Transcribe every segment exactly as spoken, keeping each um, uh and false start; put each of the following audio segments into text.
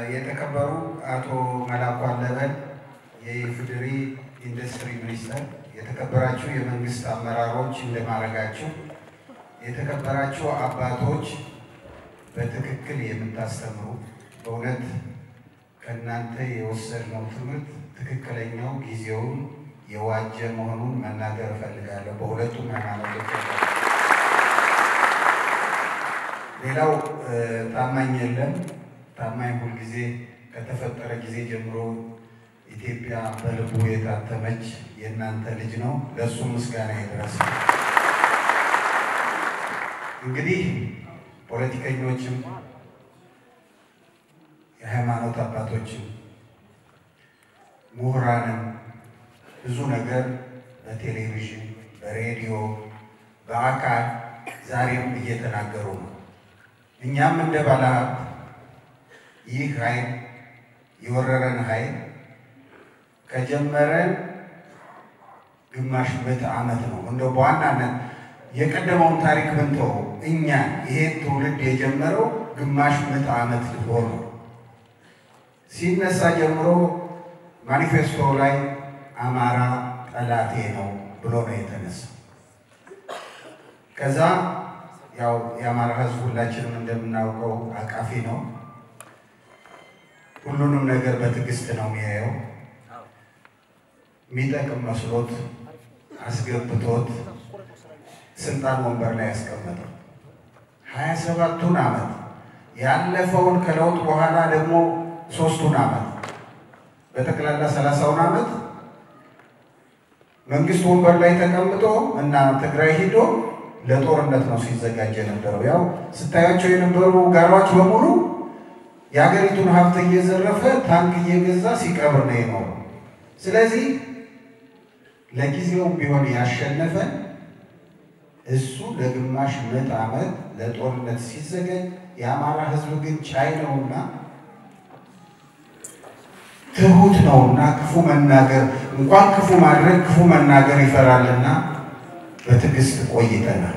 የተከበሩ አቶ መላኩ አለበል የኢፌዴሪ ኢንዱስትሪ ሚኒስተር፣ የተከበራችሁ የመንግስት አመራሮች እንደማረጋችሁ፣ የተከበራችሁ አባቶች በትክክል የምታስተምሩ በእውነት ከናንተ የወሰድነው ትምህርት ትክክለኛው ጊዜውን የዋጀ መሆኑን መናገር ፈልጋለሁ። በሁለቱም ሃይማኖቶች ሌላው ታማኝ የለም። ታማኝ ሁሉ ጊዜ ከተፈጠረ ጊዜ ጀምሮ ኢትዮጵያ በልቡ የታተመች የናንተ ልጅ ነው። ለሱ ምስጋና ይድረስ። እንግዲህ ፖለቲከኞችም የሃይማኖት አባቶችም ምሁራንም ብዙ ነገር በቴሌቪዥን በሬዲዮ በአካል ዛሬም እየተናገሩ ነው። እኛም እንደ ባለሀብት ይህ ኃይል የወረረን ኃይል ከጀመረን ግማሽ ምዕተ ዓመት ነው። እንደው በዋናነት የቀደመውን ታሪክ ብንተው እኛ ይሄ ትውልድ የጀመረው ግማሽ ምዕተ ዓመት ሆኖ ሲነሳ ጀምሮ ማኒፌስቶ ላይ አማራ ጠላቴ ነው ብሎ ነው የተነሳው። ከዛ ያው የአማራ ሕዝብ ሁላችንም እንደምናውቀው አቃፊ ነው። ሁሉንም ነገር በትዕግስት ነው የሚያየው። የሚጠቅም መስሎት አስገብቶት ስልጣን ወንበር ላይ ያስቀመጠው ሀያ ሰባቱን ዓመት ያለፈውን ከለውጥ በኋላ ደግሞ ሶስቱን ዓመት በጠቅላላ ሰላሳውን ዓመት መንግስት ወንበር ላይ ተቀምጦ እና ትግራይ ሄዶ ለጦርነት ነው ሲዘጋጅ የነበረው። ያው ስታያቸው የነበሩ ጋራዎች በሙሉ የሀገሪቱን ሀብት እየዘረፈ ታንክ እየገዛ ሲቀብር ነው የኖረው። ስለዚህ ለጊዜው ቢሆን ያሸነፈን እሱ ለግማሽ ምዕተ ዓመት ለጦርነት ሲዘጋጅ፣ የአማራ ህዝብ ግን ቻይ ነውና ትሁት ነውና ክፉ መናገር እንኳን ክፉ ማድረግ ክፉ መናገር ይፈራልና በትዕግስት ቆይተናል።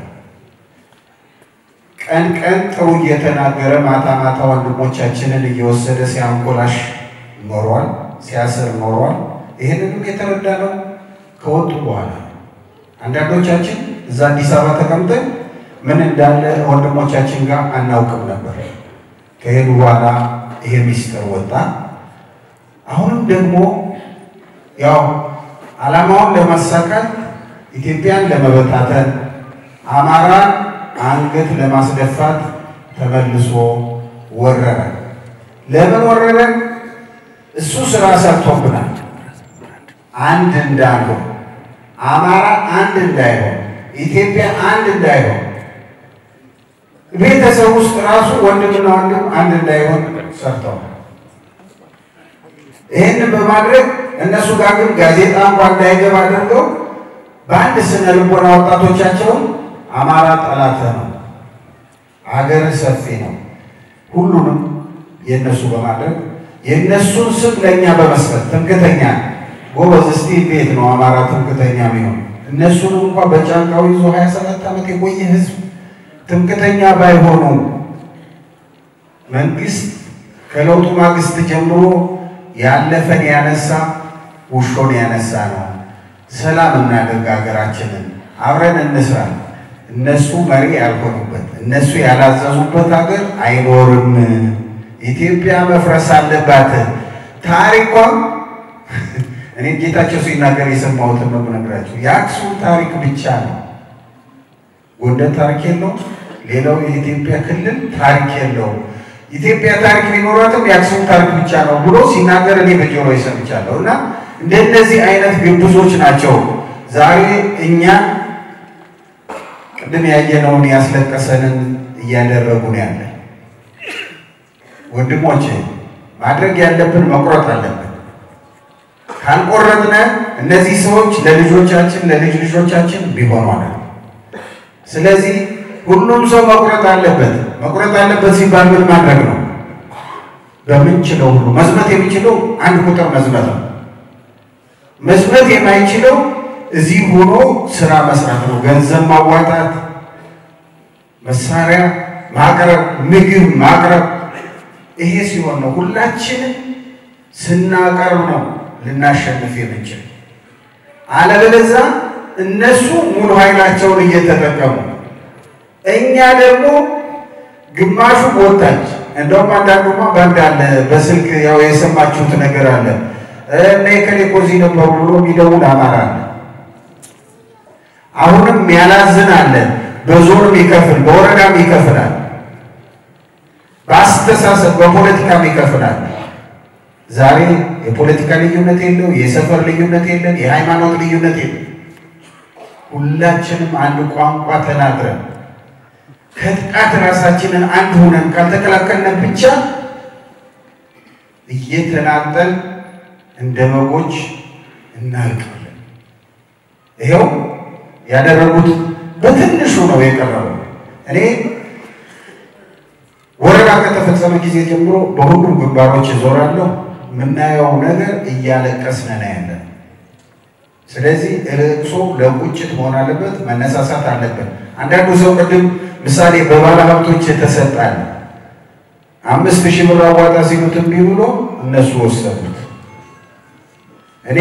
ቀን ቀን ጥሩ እየተናገረ ማታ ማታ ወንድሞቻችንን እየወሰደ ሲያንቆላሽ ኖሯል፣ ሲያስር ኖሯል። ይሄንንም የተረዳነው ከወጡ በኋላ አንዳንዶቻችን እዛ አዲስ አበባ ተቀምጠን ምን እንዳለ ወንድሞቻችን ጋር አናውቅም ነበር። ከሄዱ በኋላ ይሄ ሚስጥር ወጣ። አሁንም ደግሞ ያው ዓላማውን ለማሳካት ኢትዮጵያን ለመበታተን አማራን አንገት ለማስደፋት ተመልሶ ወረረ። ለምን ወረረ? እሱ ስራ ሰርቶብናል። አንድ እንዳንሆን፣ አማራ አንድ እንዳይሆን፣ ኢትዮጵያ አንድ እንዳይሆን፣ ቤተሰብ ውስጥ ራሱ ወንድምና ወንድም አንድ እንዳይሆን ሰርተዋል። ይህንን በማድረግ እነሱ ጋር ግን ጋዜጣ እንኳን እንዳይገባ አድርገው በአንድ ስነ ልቦና ወጣቶቻቸውን አማራ ጠላት ነው፣ ሀገር ሰፊ ነው፣ ሁሉንም የነሱ በማድረግ የነሱን ስም ለኛ በመስጠት ትምክተኛ ጎበዝ እስቲ ቤት ነው አማራ ትምክተኛ የሚሆን እነሱን እንኳን በጫንቃው ይዞ ሀያ ሰባት ዓመት የቆየ ህዝብ ትምክተኛ ባይሆኑ መንግስት ከለውጡ ማግስት ጀምሮ ያለፈን ያነሳ ውሾን ያነሳ ነው። ሰላም እናድርግ፣ ሀገራችንን አብረን እንስራ። እነሱ መሪ ያልሆኑበት እነሱ ያላዘዙበት ሀገር አይኖርም። ኢትዮጵያ መፍረስ አለባት። ታሪኳ እኔ ጌታቸው ሲናገር የሰማሁትን ነው የምነግራችሁ። የአክሱም ታሪክ ብቻ ነው፣ ጎንደር ታሪክ የለውም። ሌላው የኢትዮጵያ ክልል ታሪክ የለውም። ኢትዮጵያ ታሪክ ቢኖራትም የአክሱም ታሪክ ብቻ ነው ብሎ ሲናገር እኔ በጆሮ ይሰምቻለሁ። እና እንደነዚህ አይነት ግብዞች ናቸው ዛሬ እኛ ቅድም ያየነውን ያስለቀሰንን እያደረጉ ነው ያለ። ወንድሞቼ ማድረግ ያለብን መቁረጥ አለብን። ካልቆረጥነ እነዚህ ሰዎች ለልጆቻችን ለልጅ ልጆቻችን ቢሆኑ አይደል። ስለዚህ ሁሉም ሰው መቁረጥ አለበት። መቁረጥ አለበት ሲባል ምን ማድረግ ነው? በምንችለው ሁሉ መዝመት የሚችለው አንድ ቁጥር መዝመት ነው። መዝመት የማይችለው እዚህ ሆኖ ስራ መስራት ነው። ገንዘብ ማዋጣት፣ መሳሪያ ማቅረብ፣ ምግብ ማቅረብ፣ ይሄ ሲሆን ነው ሁላችንም ስናቀርብ ነው ልናሸንፍ የምንችል። አለበለዚያ እነሱ ሙሉ ኃይላቸውን እየተጠቀሙ እኛ ደግሞ ግማሹ ቦታች እንደውም አንዳንዱማ ባንዳለ በስልክ ያው የሰማችሁት ነገር አለ እኔ ከሌኮዚ ነበሩ ብሎ የሚደውል አማራ አለ። አሁንም ያላዝን አለ በዞንም ይከፍል በወረዳም ይከፍላል በአስተሳሰብ በፖለቲካም ይከፍላል። ዛሬ የፖለቲካ ልዩነት የለው የሰፈር ልዩነት የለን የሃይማኖት ልዩነት የለን። ሁላችንም አንድ ቋንቋ ተናግረን ከጥቃት ራሳችንን አንድ ሆነን ካልተከላከልን ብቻ እየተናጠል እንደ በጎች እናልቃለን። ይሄው ያደረጉት በትንሹ ነው የቀረበው። እኔ ወረራ ከተፈጸመ ጊዜ ጀምሮ በሁሉም ግንባሮች ዞራለሁ። ምናየው ነገር እያለቀስን ነው ያለን። ስለዚህ እርሶ ለቁጭት መሆን አለበት መነሳሳት አለበት። አንዳንዱ ሰው ቅድም ምሳሌ በባለ ሀብቶች የተሰጣል አምስት ሺህ ብር አዋጣ ሲሉትም ቢብሎ እነሱ ወሰዱት። እኔ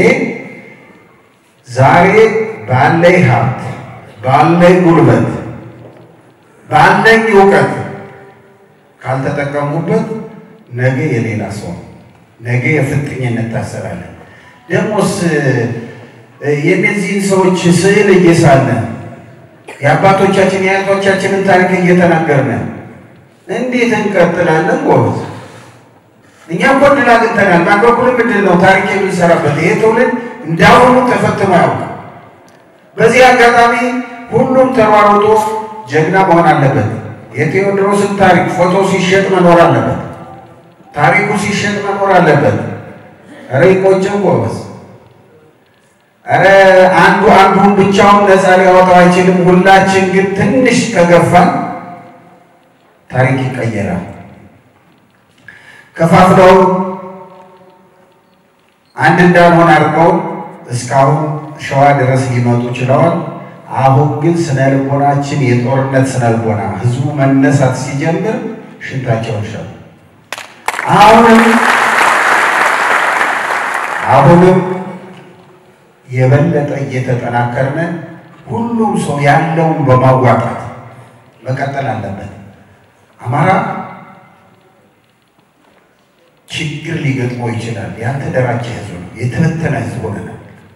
ዛሬ ባለኝ ሀብት ባለኝ ጉልበት ባለኝ እውቀት ካልተጠቀሙበት ነገ የሌላ ሰው ነገ የፍጥኝነት ታሰራለን። ደሞስ የነዚህን ሰዎች ስዕል እየሳለን የአባቶቻችን የአያቶቻችንን ታሪክ እየተናገርን እንዴት እንቀጥላለን? ጎበዝ እኛ እኮ ድል አግኝተናል። ማንበኩልም ድል ነው ታሪክ የምንሰራበት። ይሄ ትውልድ እንዳሁኑ ተፈትኖ ያውቃል። በዚህ አጋጣሚ ሁሉም ተሯሩጦ ጀግና መሆን አለበት። የቴዎድሮስን ታሪክ ፎቶ ሲሸጥ መኖር አለበት። ታሪኩ ሲሸጥ መኖር አለበት። ኧረ ይቆጨው ጎበዝ። ኧረ አንዱ አንዱን ብቻውን ነፃ ሊያወጣው አይችልም። ሁላችን ግን ትንሽ ከገፋን ታሪክ ይቀየራል። ከፋፍለው አንድ እንዳልሆን አድርገው እስካሁን ሸዋ ድረስ ሊመጡ ችለዋል። አሁን ግን ስነ ልቦናችን የጦርነት ስነ ልቦና ህዝቡ መነሳት ሲጀምር ሽንታቸውን ሸው አሁንም አሁንም የበለጠ እየተጠናከርነ ሁሉም ሰው ያለውን በማዋጣት መቀጠል አለበት። አማራ ችግር ሊገጥመው ይችላል። ያልተደራጀ ህዝብ ነው፣ የተበተነ ህዝብ ነው።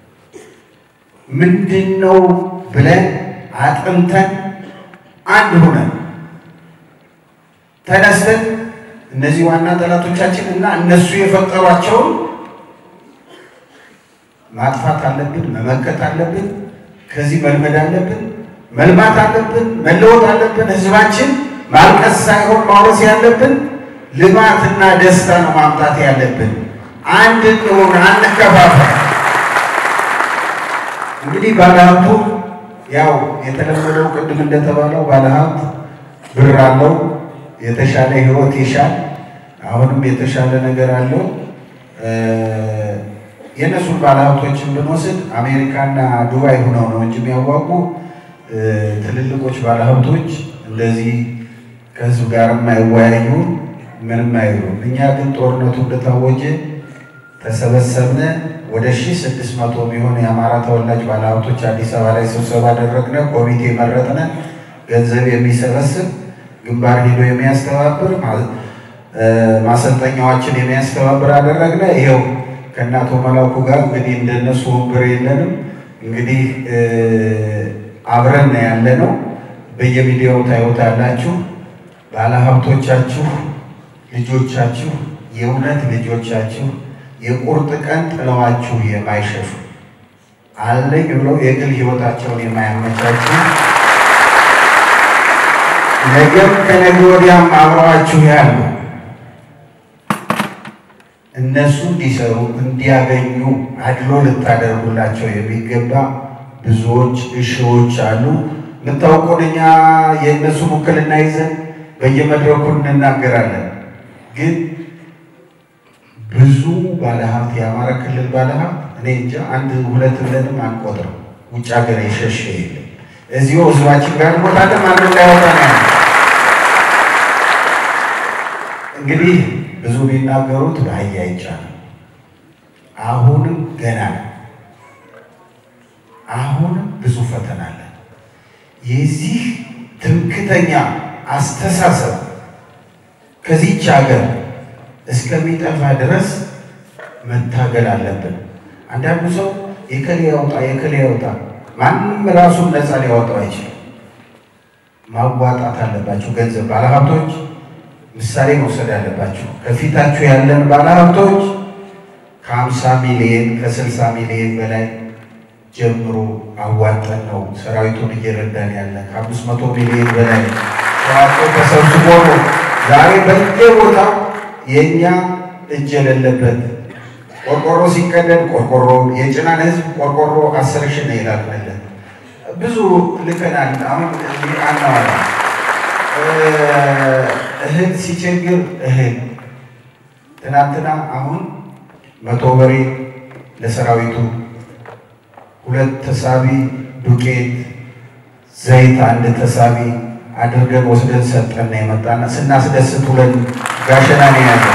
ምንድነው ብለን አጥንተን አንድ ሆነን ተነስተን እነዚህ ዋና ጠላቶቻችን እና እነሱ የፈጠሯቸውን ማጥፋት አለብን፣ መመከት አለብን። ከዚህ መልመድ አለብን፣ መልማት አለብን፣ መለወጥ አለብን። ህዝባችን ማልቀስ ሳይሆን ማውረስ ያለብን ልማትና ደስታ ነው ማምጣት ያለብን። አንድ ነው አንከፋፈል። እንግዲህ ባለሀብቱ ያው የተለመደው ቅድም እንደተባለው ባለሀብት ብር አለው፣ የተሻለ ህይወት ይሻል፣ አሁንም የተሻለ ነገር አለው። የነሱን ባለሀብቶችን ብንወስድ አሜሪካና ዱባይ ሆነው ነው እንጂ የሚያዋቁ ትልልቆች ባለሀብቶች እንደዚህ ከህዝብ ጋር የማይወያዩ ምንም አይሉም። እኛ ግን ጦርነቱ እንደታወጀ ተሰበሰብነ። ወደ ሺህ ስድስት መቶ የሚሆን የአማራ ተወላጅ ባለሀብቶች አዲስ አበባ ላይ ስብሰባ አደረግነ። ኮሚቴ መረጥነ። ገንዘብ የሚሰበስብ ግንባር ሄዶ የሚያስተባብር ማሰልጠኛዎችን የሚያስተባብር አደረግነ። ይሄው ከእናቶ መላኩ ጋር እንግዲህ እንደነሱ ወንበር የለንም። እንግዲህ አብረን ያለ ነው። በየሚዲያው ታዩታላችሁ። ባለሀብቶቻችሁ ልጆቻችሁ የእውነት ልጆቻችሁ የቁርጥ ቀን ጥለዋችሁ የማይሸሹ አለኝ ብለው የግል ህይወታቸውን የማያመቻቹ ነገም ከነገ ወዲያም አብረዋችሁ ያሉ እነሱ እንዲሰሩ እንዲያገኙ አድሎ ልታደርጉላቸው የሚገባ ብዙዎች እሺዎች አሉ። ልታውቁንኛ የእነሱ ውክልና ይዘን በየመድረኩ እንናገራለን። ግን ብዙ ባለሀብት የአማራ ክልል ባለሀብት እኔ እንጃ አንድ ሁለት ብለንም አንቆጥረው ውጭ ሀገር የሸሸ የለም። እዚሁ ህዝባችን ጋር ሞታለ ማንም ላይወጣ ነው። እንግዲህ ብዙ ቢናገሩት በአህያ አይጫንም። አሁንም ገና አሁንም ብዙ ፈተና አለ። የዚህ ትምክተኛ አስተሳሰብ ከዚህች ሀገር እስከሚጠፋ ድረስ መታገል አለብን። አንዳንዱ ሰው የከሌ ያውጣ የከሌ ያውጣ ማንም ራሱን ነፃ ሊያወጣው አይችልም። ማዋጣት አለባችሁ። ገንዘብ ባለሀብቶች ምሳሌ መውሰድ አለባችሁ። ከፊታችሁ ያለን ባለሀብቶች ከሀምሳ ሚሊዮን ከስልሳ ሚሊዮን በላይ ጀምሮ አዋጠን ነው ሰራዊቱን እየረዳን ያለ። ከአምስት መቶ ሚሊዮን በላይ ተዋጥቶ ተሰብስቦ ነው ዛሬ በየቦታው የእኛ እጅ የሌለበት ቆርቆሮ ሲቀደድ ቆርቆሮ የጭናን ህዝብ ቆርቆሮ አስር ሺህ ነው ይላል። ብዙ ልከናል። አሁን አናዋላ እህል ሲቸግር እህል ትናንትና አሁን መቶ በሬ ለሰራዊቱ ሁለት ተሳቢ ዱቄት ዘይት አንድ ተሳቢ አድርገን ወስደን ሰጠና የመጣና ስናስደስት ሁለን ጋሸና ነው ያለው።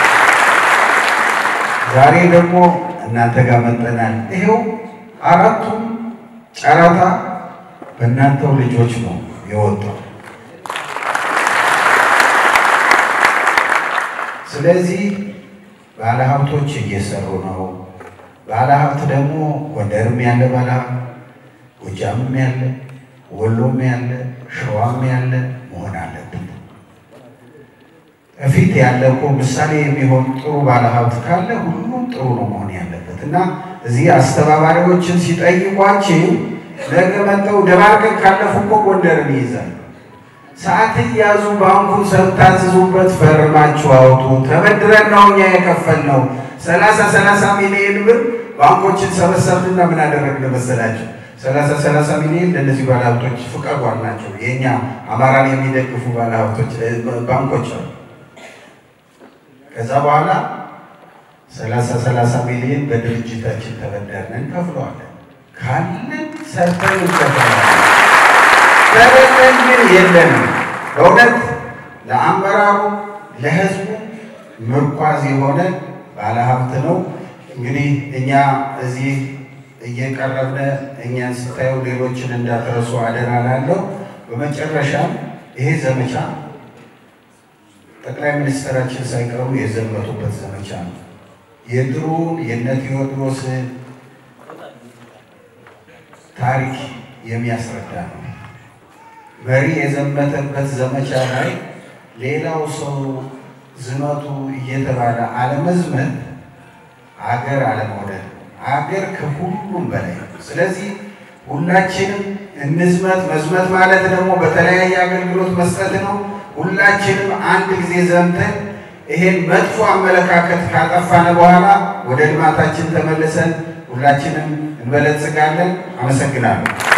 ዛሬ ደግሞ እናንተ ጋር መጠናል። ይሄው አራቱም ጨረታ በእናንተው ልጆች ነው የወጣው። ስለዚህ ባለሀብቶች እየሰሩ ነው። ባለሀብት ደግሞ ጎንደርም ያለ ባለሀብት ጎጃምም ያለ ወሎም ያለ ሸዋም ያለ መሆን አለበት። እፊት ያለ እኮ ምሳሌ የሚሆን ጥሩ ባለሀብት ካለ ሁሉም ጥሩ ነው መሆን ያለበት እና እዚህ አስተባባሪዎችን ሲጠይቋችሁ ነገ መጥተው ደባርቀን ካለፉ እኮ ጎንደርን ይይዛል። ሰዓት ያዙ ባንኩን ሰብታዝዙበት ፈርማችሁ አውጡ። ተበድረን ነው እኛ የከፈልነው ሰላሳ ሰላሳ ሚሊዮን ብር ባንኮችን ሰበሰብንና ምን አደረግን መሰላችሁ? ሰላሳ ሰላሳ ሚሊዮን ለነዚህ ባለሀብቶች ፍቃዷን ናቸው። የኛ አማራን የሚደግፉ ባለሀብቶች ባንኮች ነው። ከዛ በኋላ ሰላሳ ሰላሳ ሚሊዮን በድርጅታችን ተበደርን እንከፍለዋለን። ካለን ሰርተን እንከፍለዋለን። ተበደን ግን የለንም። በእውነት ለአመራሩ ለህዝቡ ምርኳዝ የሆነ ባለሀብት ነው። እንግዲህ እኛ እዚህ እየቀረብን እኛን ስታዩ ሌሎችን እንዳትረሱ አደራ እላለሁ። በመጨረሻም ይሄ ዘመቻ ጠቅላይ ሚኒስትራችን ሳይቀሩ የዘመቱበት ዘመቻ ነው። የድሮውን የእነ ቴዎድሮስ ታሪክ የሚያስረዳ ነው። መሪ የዘመተበት ዘመቻ ላይ ሌላው ሰው ዝመቱ እየተባለ አለመዝመት አገር አለመውደድ፣ አገር ከሁሉም በላይ። ስለዚህ ሁላችንም እንዝመት። መዝመት ማለት ደግሞ በተለያየ አገልግሎት መስጠት ነው። ሁላችንም አንድ ጊዜ ዘምተን ይሄን መጥፎ አመለካከት ካጠፋን በኋላ ወደ ልማታችን ተመልሰን ሁላችንም እንበለጽጋለን። አመሰግናለሁ።